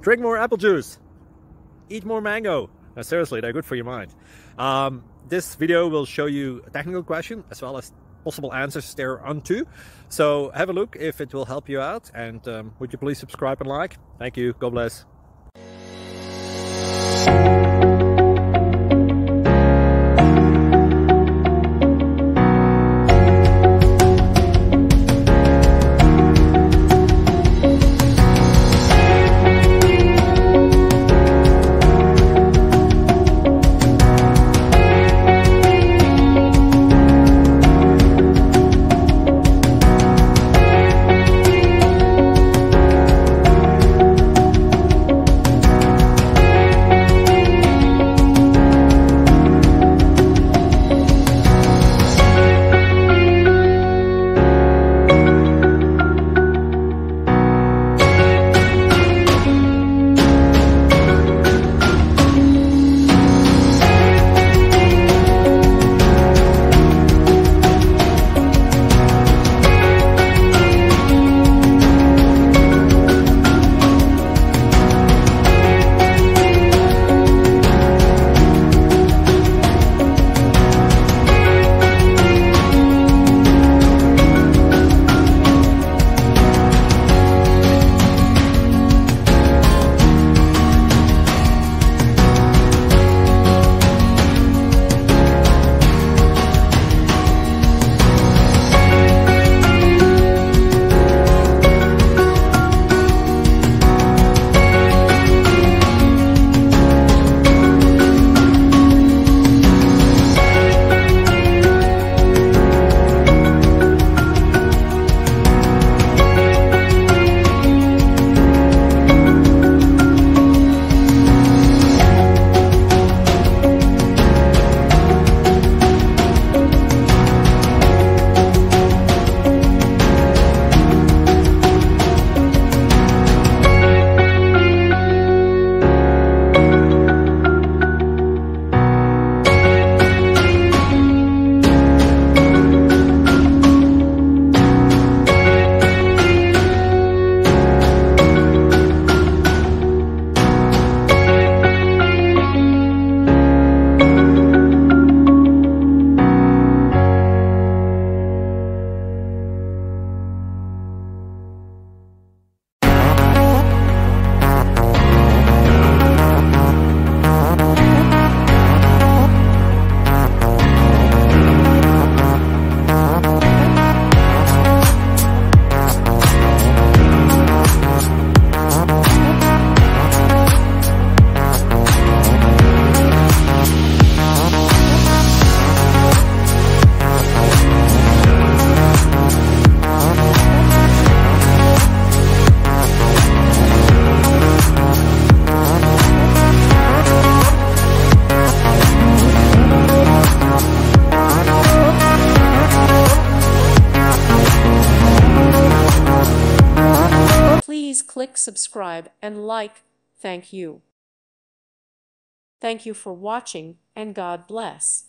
Drink more apple juice. Eat more mango. No, seriously, they're good for your mind. This video will show you a technical question as well as possible answers thereunto. So have a look if it will help you out, and would you please subscribe and like? Thank you. God bless. Please click subscribe and like. Thank you. Thank you for watching, and God bless.